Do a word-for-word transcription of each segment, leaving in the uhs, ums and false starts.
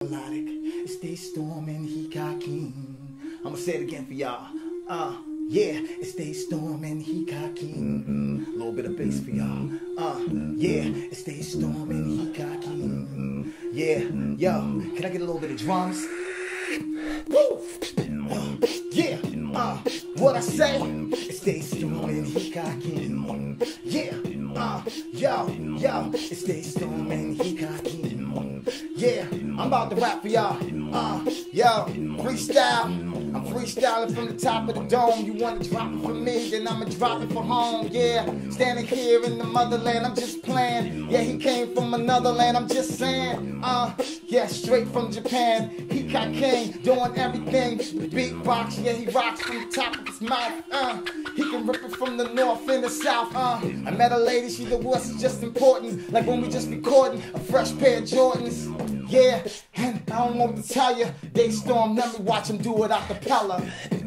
melodic. It's day storming, Hikakin. I'ma say it again for y'all. Uh, yeah, it's day storming, Hikakin. A little bit of bass for y'all. Uh, yeah, it's day storming, Hikakin. Yeah, yo, can I get a little bit of drums? Woo! Uh, yeah, uh, what I say? It's day storming, Hikakin. Yeah, uh, yo, yo, it's day storming, Hikakin. Yeah, I'm about to rap for y'all. Uh, yo, freestyle. I'm freestyling from the top of the dome. You wanna drop it for me, then I'ma drop it for home. Yeah, standing here in the motherland, I'm just playing. Yeah, he came from another land, I'm just saying. Uh, yeah, straight from Japan. He got king, doing everything. The beatbox, yeah, he rocks from the top of his mouth. Uh, he can rip it from the north and the south. Uh, I met a lady, she the what's just important. Like when we just recording a fresh pair of Jordans. Yeah, and I don't know what to tell you. They storm, let me watch him do it a cappella.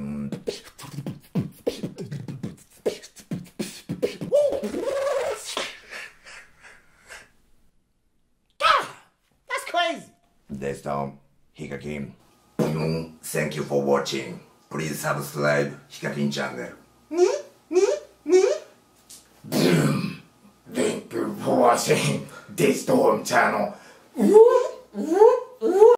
Ah, that's crazy. Day Storm, Hikakin. Thank you for watching. Please subscribe Hikakin channel. Thank you for watching Day Storm channel.